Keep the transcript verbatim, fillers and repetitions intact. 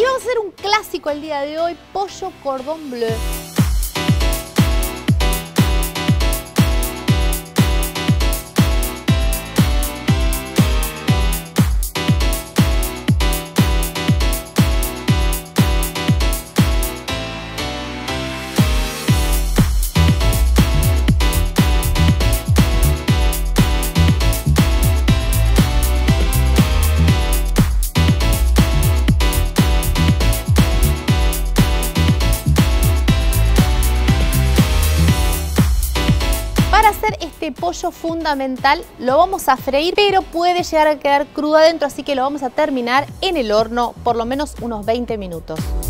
vamos a hacer un clásico el día de hoy, pollo cordon bleu. Para hacer este pollo fundamental lo vamos a freír, pero puede llegar a quedar crudo adentro, así que lo vamos a terminar en el horno por lo menos unos veinte minutos.